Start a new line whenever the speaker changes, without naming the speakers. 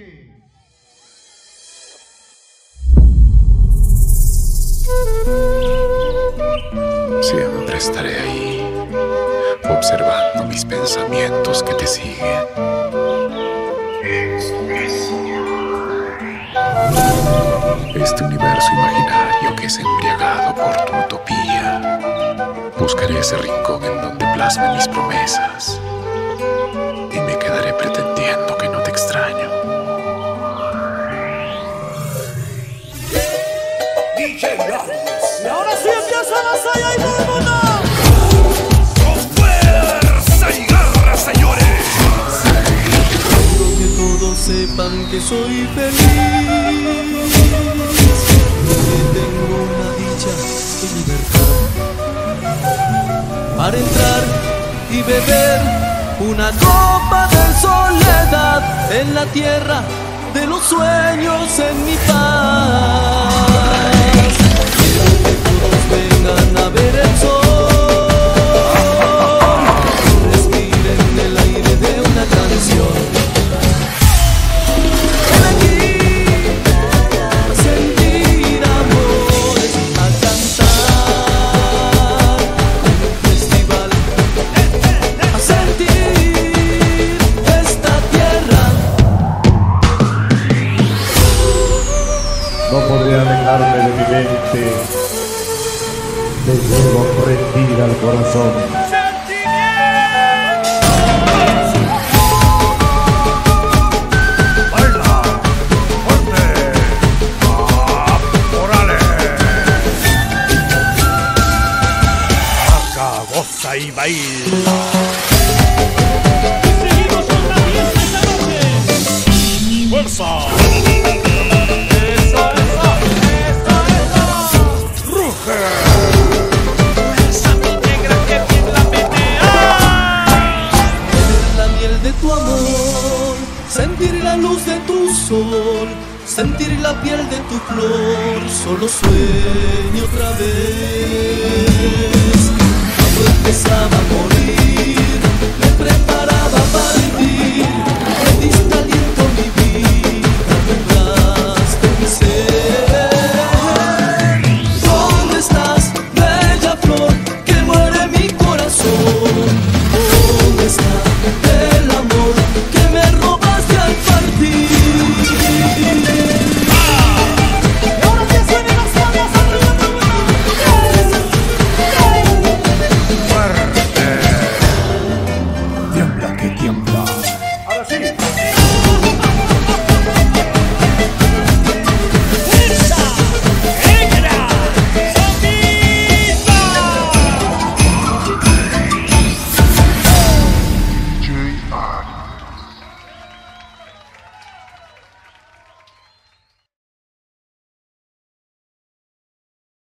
Siempre estaré ahí, observando mis pensamientos que te siguen. Este universo imaginario que es embriagado por tu utopía. Buscaré ese rincón en donde plasme mis promesas y me quedaré pretendiendo que no te extraño.
Y ahora sí empieza la saya y vámonos.
¡Con fuerza y garra, señores!
Quiero que todos sepan que soy feliz, que tengo una dicha y libertad para entrar y beber una copa de soledad en la tierra de los sueños, en mi paz. Vengan a ver el sol, respiren el aire de una canción. Ven aquí a sentir amores, a cantar en un festival, a sentir esta tierra.
No podré alejarme de mi mente. Te llevo prendida al corazón.
¡Baila! ¡Fuerte! ¡Órale! Saca, goza y baila.
Seguimos otra fiesta esta noche.
¡Fuerza!
Sentir la luz de tu sol, sentir la piel de tu flor. Solo sueño otra vez. Cuando empezaba a morir, me preparaba para vivir. Me diste aliento mi vida, nombraste mi ser. ¿Dónde estás, bella flor, que muere mi corazón? ¿Dónde está el amor que me robaste al partir? Y ahora que suenen las llamas arriba,
¡Fuerte! Tiembla que tiembla. Ahora sí.